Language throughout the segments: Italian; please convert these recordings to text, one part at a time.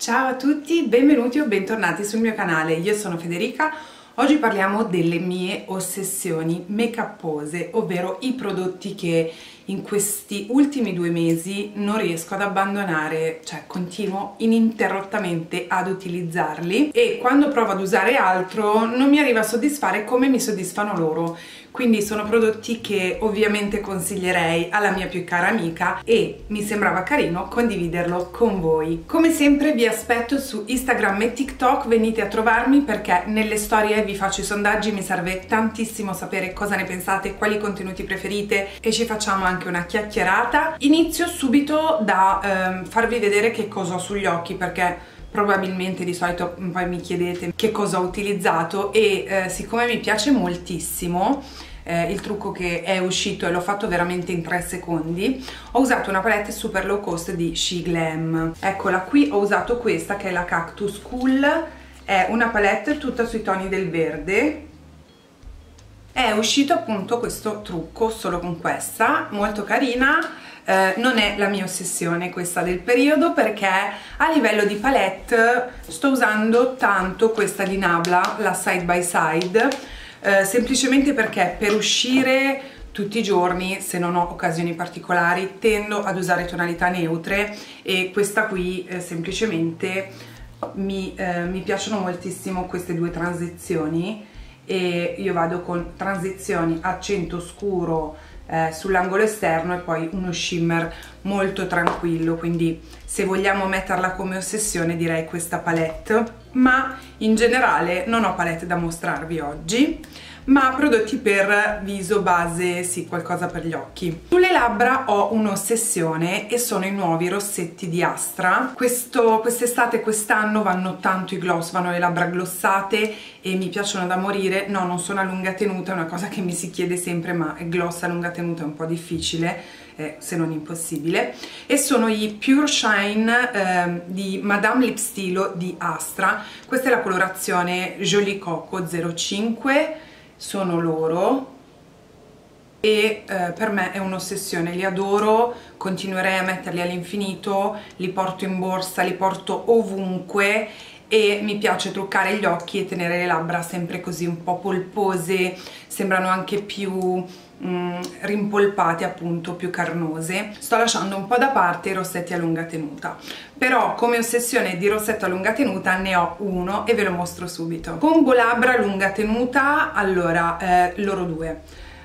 Ciao a tutti, benvenuti o bentornati sul mio canale, io sono Federica. Oggi parliamo delle mie ossessioni make-upose, ovvero i prodotti che in questi ultimi 2 mesi non riesco ad abbandonare, cioè continuo ininterrottamente ad utilizzarli e quando provo ad usare altro non mi arriva a soddisfare come mi soddisfano loro. Quindi sono prodotti che ovviamente consiglierei alla mia più cara amica e mi sembrava carino condividerlo con voi. Come sempre vi aspetto su Instagram e TikTok, venite a trovarmi perché nelle storie vi faccio i sondaggi, mi serve tantissimo sapere cosa ne pensate, quali contenuti preferite e ci facciamo anche una chiacchierata. Inizio subito da farvi vedere che cosa ho sugli occhi perché probabilmente di solito poi mi chiedete che cosa ho utilizzato e siccome mi piace moltissimo il trucco che è uscito e l'ho fatto veramente in 3 secondi, ho usato una palette super low cost di SheGlam. Eccola qui, ho usato questa che è la Cactus Cool, è una palette tutta sui toni del verde. È uscito appunto questo trucco solo con questa, molto carina. Non è la mia ossessione questa del periodo perché a livello di palette sto usando tanto questa di Nabla, la Side by Side, semplicemente perché per uscire tutti i giorni, se non ho occasioni particolari, tendo ad usare tonalità neutre e questa qui semplicemente mi piacciono moltissimo queste due transizioni e io vado con transizioni accento scuro sull'angolo esterno e poi uno shimmer molto tranquillo, quindi se vogliamo metterla come ossessione direi questa palette, ma in generale non ho palette da mostrarvi oggi, ma prodotti per viso, base, sì, qualcosa per gli occhi. Sulle labbra ho un'ossessione e sono i nuovi rossetti di Astra. Quest'estate, quest'anno vanno tanto i gloss, vanno le labbra glossate e mi piacciono da morire. No, non sono a lunga tenuta, è una cosa che mi si chiede sempre, ma il gloss a lunga tenuta è un po' difficile, se non impossibile. E sono i Pure Shine di Madame Lip Stilo di Astra. Questa è la colorazione Jolie Coco 05. Sono loro e per me è un'ossessione, li adoro, continuerei a metterli all'infinito, li porto in borsa, li porto ovunque e mi piace truccare gli occhi e tenere le labbra sempre così un po' polpose, sembrano anche più rimpolpate, appunto più carnose. Sto lasciando un po' da parte i rossetti a lunga tenuta, però come ossessione di rossetto a lunga tenuta ne ho uno e ve lo mostro subito. Combo labbra lunga tenuta, allora loro due.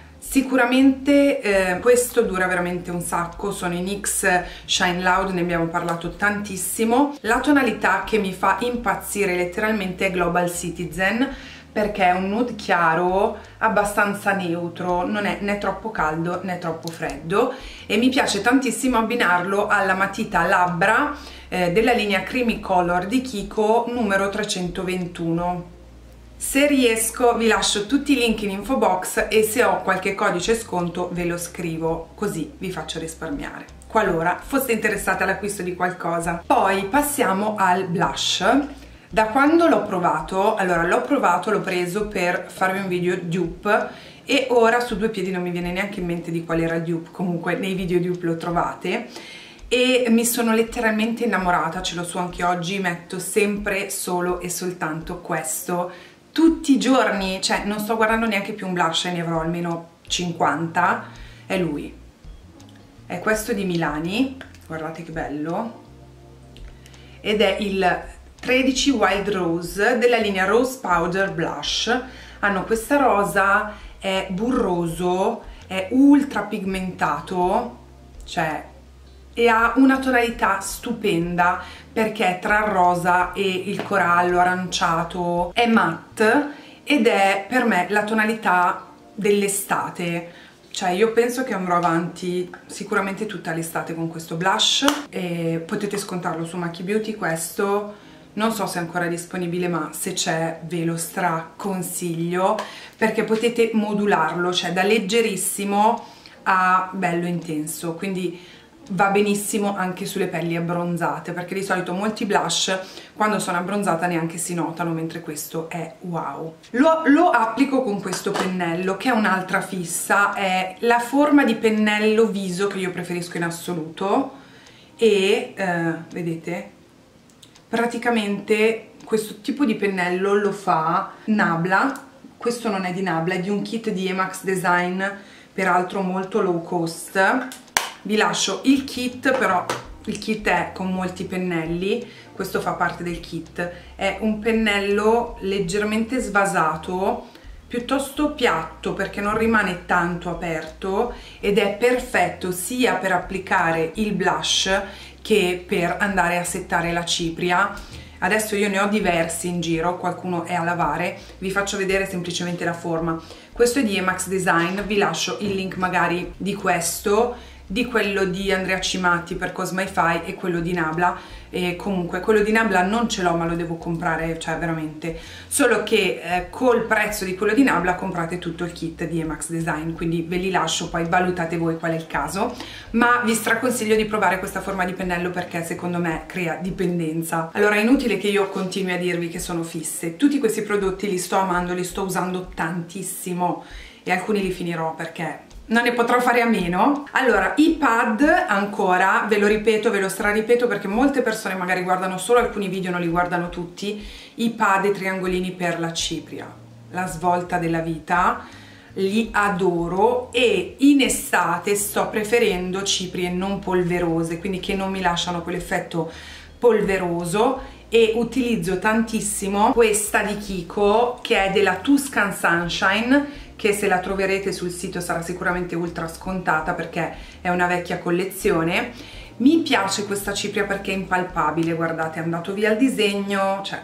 Sicuramente questo dura veramente un sacco, sono i NYX Shine Loud, ne abbiamo parlato tantissimo. La tonalità che mi fa impazzire letteralmente è Global Citizen, perché è un nude chiaro abbastanza neutro, non è né troppo caldo né troppo freddo e mi piace tantissimo abbinarlo alla matita labbra della linea Creamy Color di Kiko numero 321. Se riesco vi lascio tutti i link in info box e se ho qualche codice sconto ve lo scrivo, così vi faccio risparmiare, qualora foste interessati all'acquisto di qualcosa. Poi passiamo al blush. Da quando l'ho provato, allora l'ho provato, l'ho preso per farvi un video dupe e ora su due piedi non mi viene neanche in mente di qual era il dupe, comunque nei video dupe lo trovate e mi sono letteralmente innamorata, ce l'ho su anche oggi, metto sempre solo e soltanto questo tutti i giorni, cioè non sto guardando neanche più un blush, ne avrò almeno 50, è lui, è questo di Milani, guardate che bello, ed è il 13 Wild Rose della linea Rose Powder Blush. Hanno questa rosa, è burroso, è ultra pigmentato, cioè, e ha una tonalità stupenda perché è tra il rosa e il corallo aranciato, è matte ed è per me la tonalità dell'estate. Cioè io penso che andrò avanti sicuramente tutta l'estate con questo blush e potete scontarlo su Macchi Beauty. Questo non so se è ancora disponibile, ma se c'è ve lo straconsiglio perché potete modularlo, cioè da leggerissimo a bello intenso, quindi va benissimo anche sulle pelli abbronzate, perché di solito molti blush quando sono abbronzata neanche si notano, mentre questo è wow. Lo applico con questo pennello che è un'altra fissa, è la forma di pennello viso che io preferisco in assoluto e vedete? praticamente questo tipo di pennello lo fa Nabla. Questo non è di Nabla, è di un kit di Emax Design, peraltro molto low cost. Vi lascio il kit, però il kit è con molti pennelli, questo fa parte del kit. È un pennello leggermente svasato, piuttosto piatto perché non rimane tanto aperto, ed è perfetto sia per applicare il blush che per andare a settare la cipria. Adesso io ne ho diversi in giro, qualcuno è a lavare, vi faccio vedere semplicemente la forma. Questo è di Emax Design, vi lascio il link magari di questo, di quello di Andrea Cimatti per Cosmify e quello di Nabla. E comunque quello di Nabla non ce l'ho, ma lo devo comprare, cioè veramente, solo che col prezzo di quello di Nabla comprate tutto il kit di Emax Design, quindi ve li lascio, poi valutate voi qual è il caso, ma vi straconsiglio di provare questa forma di pennello perché secondo me crea dipendenza. Allora è inutile che io continui a dirvi che sono fisse, tutti questi prodotti li sto amando, li sto usando tantissimo e alcuni li finirò perché non ne potrò fare a meno. Allora, i pad ancora, ve lo ripeto, ve lo straripeto perché molte persone magari guardano solo alcuni video, non li guardano tutti. I pad e triangolini per la cipria, la svolta della vita, li adoro, e in estate sto preferendo ciprie non polverose, quindi che non mi lasciano quell'effetto polveroso, e utilizzo tantissimo questa di Kiko che è della Tuscan Sunshine, che se la troverete sul sito sarà sicuramente ultra scontata perché è una vecchia collezione. Mi piace questa cipria perché è impalpabile, guardate, è andato via il disegno, cioè,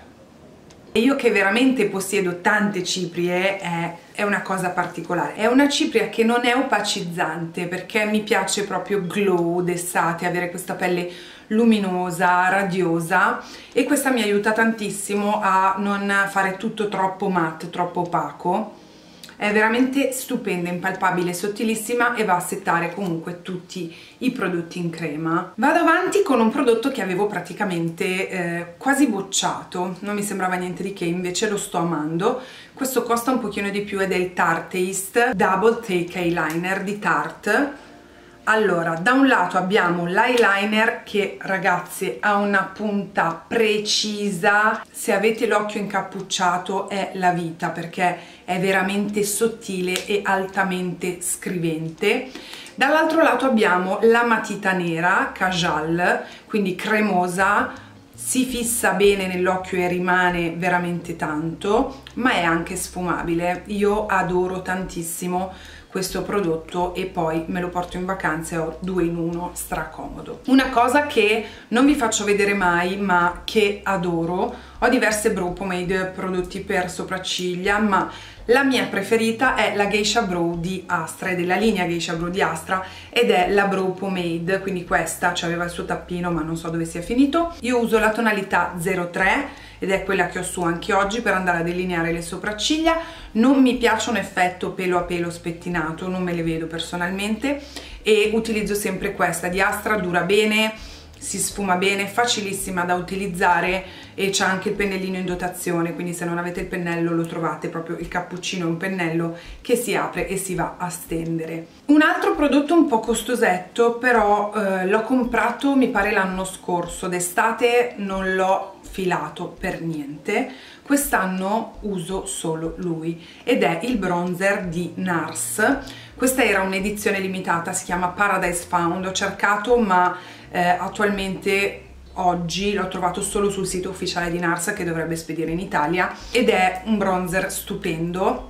e io che veramente possiedo tante ciprie è una cosa particolare. È una cipria che non è opacizzante perché mi piace proprio glow d'estate, avere questa pelle luminosa, radiosa, e questa mi aiuta tantissimo a non fare tutto troppo matte, troppo opaco. È veramente stupenda, impalpabile, sottilissima e va a settare comunque tutti i prodotti in crema. Vado avanti con un prodotto che avevo praticamente quasi bocciato, non mi sembrava niente di che, invece lo sto amando. Questo costa un pochino di più ed è il Tarte Taste Double Take Eyeliner di Tarte. Allora, da un lato abbiamo l'eyeliner che, ragazzi, ha una punta precisa, se avete l'occhio incappucciato è la vita perché è veramente sottile e altamente scrivente. Dall'altro lato abbiamo la matita nera, Kajal, quindi cremosa, si fissa bene nell'occhio e rimane veramente tanto, ma è anche sfumabile. Io adoro tantissimo questo prodotto e poi me lo porto in vacanza e ho 2 in 1, stracomodo. Una cosa che non vi faccio vedere mai ma che adoro, ho diverse brow pomade, prodotti per sopracciglia, ma la mia preferita è la Geisha Brow di Astra, è della linea Geisha Brow di Astra ed è la brow pomade, quindi questa aveva il suo tappino ma non so dove sia finito. Io uso la tonalità 03 ed è quella che ho su anche oggi per andare a delineare le sopracciglia. Non mi piace un effetto pelo a pelo spettinato, non me le vedo personalmente, e utilizzo sempre questa di Astra, dura bene, si sfuma bene, facilissima da utilizzare e c'è anche il pennellino in dotazione, quindi se non avete il pennello lo trovate, proprio il cappuccino è un pennello che si apre e si va a stendere. Un altro prodotto un po' costosetto, però l'ho comprato mi pare l'anno scorso, d'estate non l'ho filato per niente, quest'anno uso solo lui ed è il bronzer di NARS. Questa era un'edizione limitata, si chiama Paradise Found, ho cercato ma attualmente oggi l'ho trovato solo sul sito ufficiale di NARS che dovrebbe spedire in Italia, ed è un bronzer stupendo,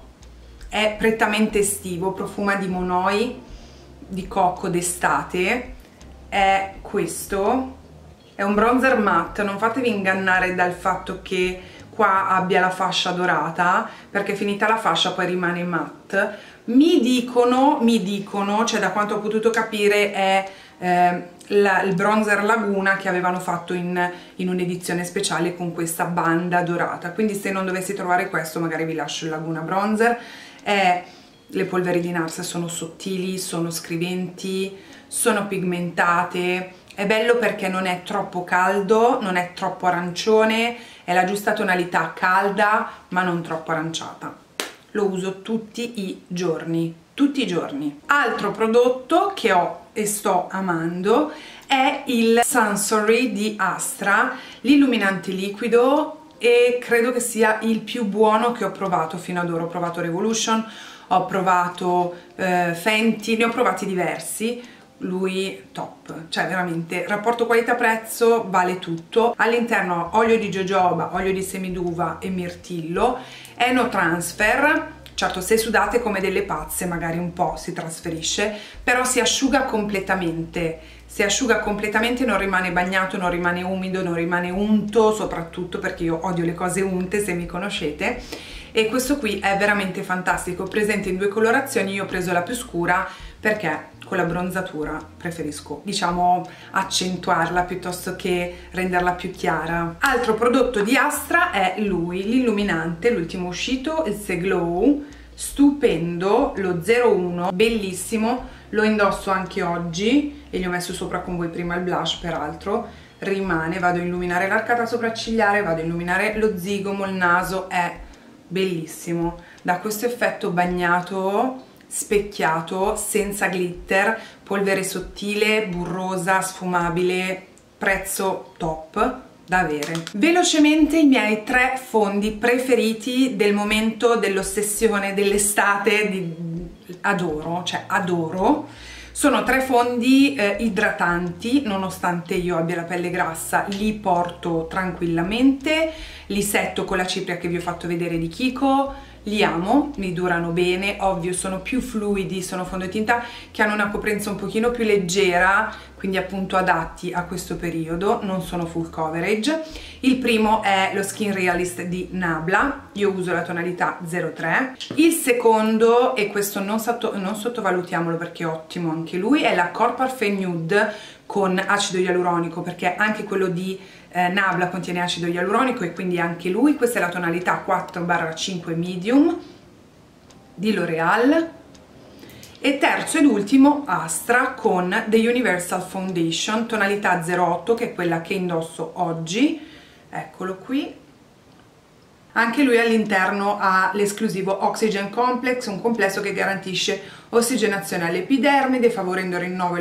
è prettamente estivo, profuma di monoi, di cocco d'estate, è questo, è un bronzer matte, non fatevi ingannare dal fatto che qua abbia la fascia dorata perché finita la fascia poi rimane matte. Mi dicono, cioè da quanto ho potuto capire è il bronzer Laguna che avevano fatto in un'edizione speciale con questa banda dorata, quindi se non dovessi trovare questo magari vi lascio il Laguna bronzer. Le polveri di NARS sono sottili, sono scriventi, sono pigmentate, è bello perché non è troppo caldo, non è troppo arancione, è la giusta tonalità calda ma non troppo aranciata. Lo uso tutti i giorni, tutti i giorni. Altro prodotto che ho e sto amando è il Sensory di Astra, l'illuminante liquido, e credo che sia il più buono che ho provato fino ad ora. Ho provato Revolution, ho provato Fenty, ne ho provati diversi. Lui top, cioè veramente rapporto qualità-prezzo vale tutto. All'interno olio di jojoba, olio di semiduva e mirtillo, è no transfer. Certo, se sudate come delle pazze magari un po' si trasferisce, però si asciuga completamente, non rimane bagnato, non rimane umido, non rimane unto, soprattutto perché io odio le cose unte, se mi conoscete. E questo qui è veramente fantastico, presente in 2 colorazioni. Io ho preso la più scura perché con la bronzatura preferisco, diciamo, accentuarla piuttosto che renderla più chiara. Altro prodotto di Astra è lui, l'illuminante, l'ultimo uscito, il Se Glow, stupendo, lo 01, bellissimo, lo indosso anche oggi e gli ho messo sopra con voi prima il blush, peraltro rimane, vado a illuminare l'arcata sopraccigliare, vado a illuminare lo zigomo, il naso, è bellissimo, dà questo effetto bagnato, specchiato, senza glitter, polvere sottile, burrosa, sfumabile, prezzo top da avere. Velocemente i miei 3 fondi preferiti del momento, dell'ossessione, dell'estate, adoro, cioè adoro. Sono 3 fondi idratanti, nonostante io abbia la pelle grassa, li porto tranquillamente, li setto con la cipria che vi ho fatto vedere di Kiko, li amo, mi durano bene, ovvio sono più fluidi, sono fondotinta che hanno una coprenza un pochino più leggera, quindi appunto adatti a questo periodo, non sono full coverage. Il primo è lo Skin Realist di Nabla, io uso la tonalità 03. Il secondo, e questo non sottovalutiamolo perché è ottimo anche lui, è la Corp Parfait Nude con acido ialuronico, perché anche quello di Nabla contiene acido ialuronico e quindi anche lui. Questa è la tonalità 4/5 medium di L'Oreal. E terzo ed ultimo Astra con The Universal Foundation, tonalità 08, che è quella che indosso oggi, eccolo qui. Anche lui all'interno ha l'esclusivo Oxygen Complex, un complesso che garantisce ossigenazione all'epidermide, favorendo il rinnovo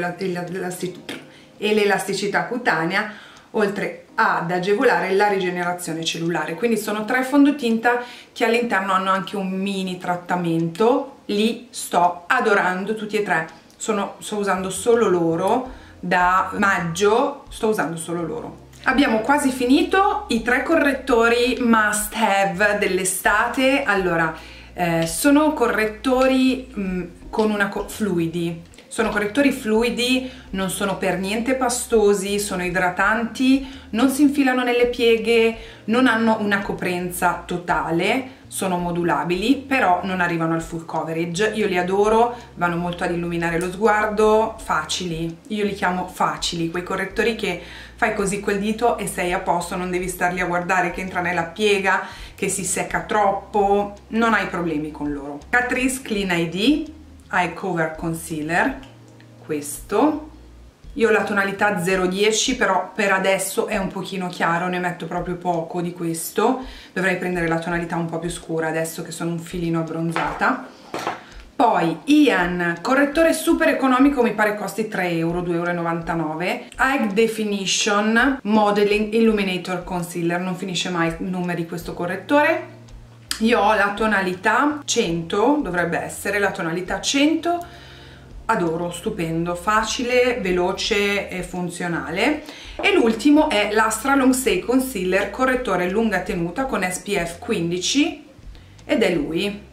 e l'elasticità cutanea, oltre ad agevolare la rigenerazione cellulare. Quindi sono 3 fondotinta che all'interno hanno anche un mini trattamento, li sto adorando tutti e 3, sto usando solo loro, da maggio sto usando solo loro. Abbiamo quasi finito i 3 correttori must have dell'estate. Allora, sono correttori con una fluidi. Sono correttori fluidi, non sono per niente pastosi, sono idratanti, non si infilano nelle pieghe, non hanno una coprenza totale, sono modulabili, però non arrivano al full coverage. Io li adoro, vanno molto ad illuminare lo sguardo, facili, io li chiamo facili, quei correttori che fai così col dito e sei a posto, non devi starli a guardare che entra nella piega, che si secca troppo, non hai problemi con loro. Catrice Clean ID Eye Cover Concealer, questo, io ho la tonalità 010, però per adesso è un pochino chiaro, ne metto proprio poco di questo, dovrei prendere la tonalità un po' più scura adesso che sono un filino abbronzata. Poi Ian, correttore super economico, mi pare costi 3 euro, 2,99 euro, High Definition Modeling Illuminator Concealer, non finisce mai il nome di questo correttore. Io ho la tonalità 100, dovrebbe essere la tonalità 100, adoro, stupendo, facile, veloce e funzionale. E l'ultimo è l'Astra Long Stay Concealer, correttore lunga tenuta con SPF 15 ed è lui.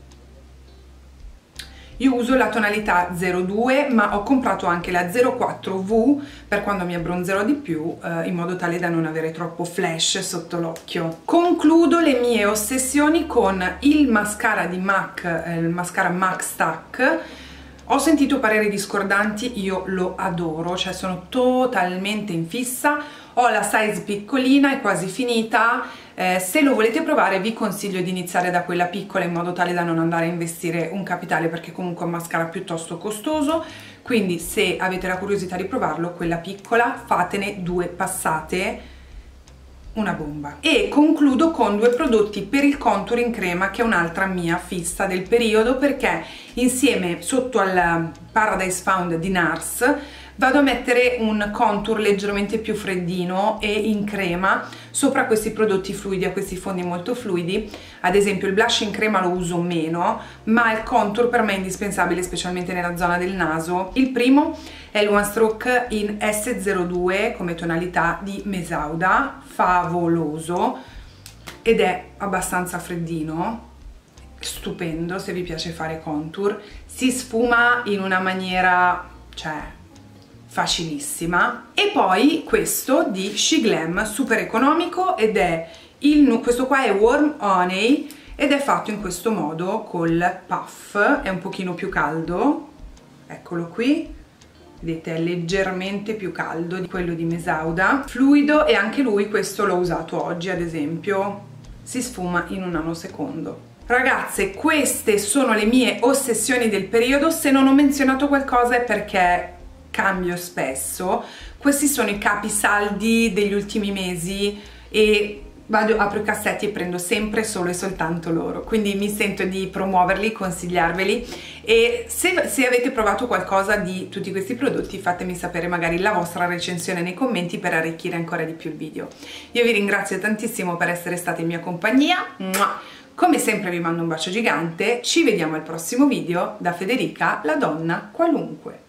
Io uso la tonalità 02, ma ho comprato anche la 04V per quando mi abbronzerò di più, in modo tale da non avere troppo flash sotto l'occhio. Concludo le mie ossessioni con il mascara di MAC, il mascara MAC Stack. Ho sentito pareri discordanti, io lo adoro, cioè sono totalmente in fissa. Ho la size piccolina, è quasi finita. Se lo volete provare vi consiglio di iniziare da quella piccola in modo tale da non andare a investire un capitale, perché comunque è un mascara piuttosto costoso, quindi se avete la curiosità di provarlo, quella piccola, fatene 2 passate, una bomba. E concludo con 2 prodotti per il contouring crema, che è un'altra mia fissa del periodo, perché insieme sotto al Paradise Found di NARS vado a mettere un contour leggermente più freddino e in crema sopra questi prodotti fluidi, a questi fondi molto fluidi. Ad esempio il blush in crema lo uso meno, ma il contour per me è indispensabile, specialmente nella zona del naso. Il primo è il One Stroke in S02 come tonalità di Mesauda, favoloso, ed è abbastanza freddino, stupendo se vi piace fare contour. Si sfuma in una maniera, cioè, facilissima. E poi questo di SheGlam, super economico, ed è questo qua è Warm Honey ed è fatto in questo modo col puff, è un pochino più caldo, eccolo qui, vedete, è leggermente più caldo di quello di Mesauda, fluido, e anche lui questo l'ho usato oggi ad esempio, si sfuma in un nanosecondo. Ragazze, queste sono le mie ossessioni del periodo. Se non ho menzionato qualcosa è perché cambio spesso. Questi sono i capisaldi degli ultimi mesi e apro i cassetti e prendo sempre solo e soltanto loro, quindi mi sento di promuoverli, consigliarveli. E se avete provato qualcosa di tutti questi prodotti, fatemi sapere magari la vostra recensione nei commenti per arricchire ancora di più il video. Io vi ringrazio tantissimo per essere stati in mia compagnia. Come sempre vi mando un bacio gigante, ci vediamo al prossimo video da Federica, la donna qualunque.